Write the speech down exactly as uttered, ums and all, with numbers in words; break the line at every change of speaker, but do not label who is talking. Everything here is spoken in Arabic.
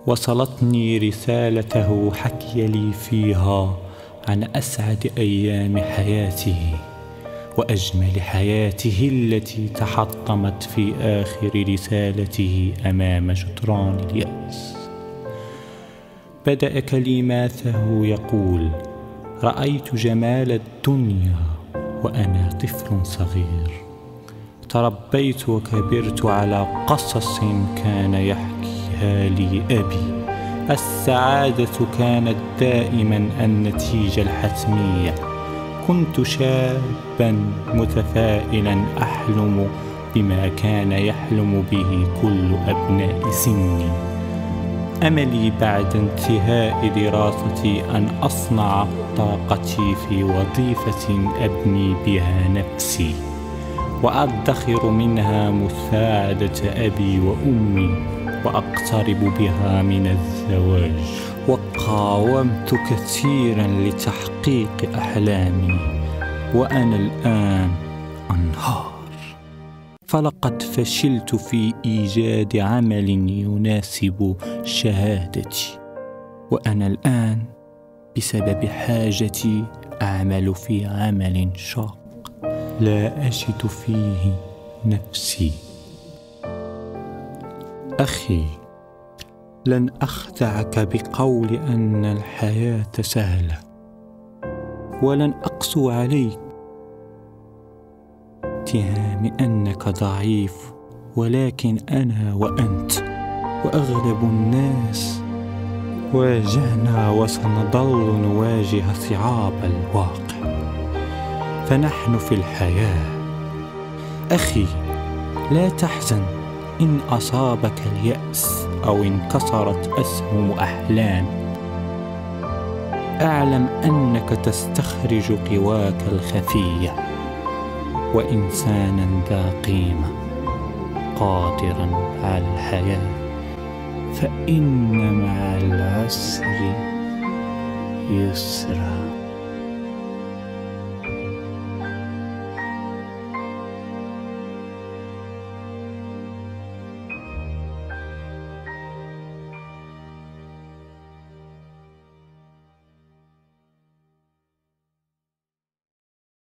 وصلتني رسالته حكي لي فيها عن أسعد أيام حياته وأجمل حياته التي تحطمت في آخر رسالته أمام جدران اليأس. بدأ كلماته يقول: رأيت جمال الدنيا وأنا طفل صغير، تربيت وكبرت على قصص كان يحكيها لي أبي. السعادة كانت دائما النتيجة الحتمية. كنت شابا متفائلا أحلم بما كان يحلم به كل أبناء سني. أملي بعد انتهاء دراستي أن أصنع طاقتي في وظيفة أبني بها نفسي وأدخر منها مساعدة أبي وأمي وأقترب بها من الزواج. وقاومت كثيرا لتحقيق أحلامي وأنا الآن أنهار، فلقد فشلت في إيجاد عمل يناسب شهادتي، وأنا الآن بسبب حاجتي أعمل في عمل شاق لا أجد فيه نفسي. أخي، لن أخدعك بقول أن الحياة سهلة، ولن أقسو عليك اتهام أنك ضعيف، ولكن أنا وأنت وأغلب الناس واجهنا وسنظل نواجه صعاب الواقع، فنحن في الحياة. أخي، لا تحزن إن أصابك اليأس أو انكسرت أسهم أحلام. أعلم أنك تستخرج قواك الخفية وإنسانا ذا قيمة قادرا على الحياة، فإن مع العسر يسرا.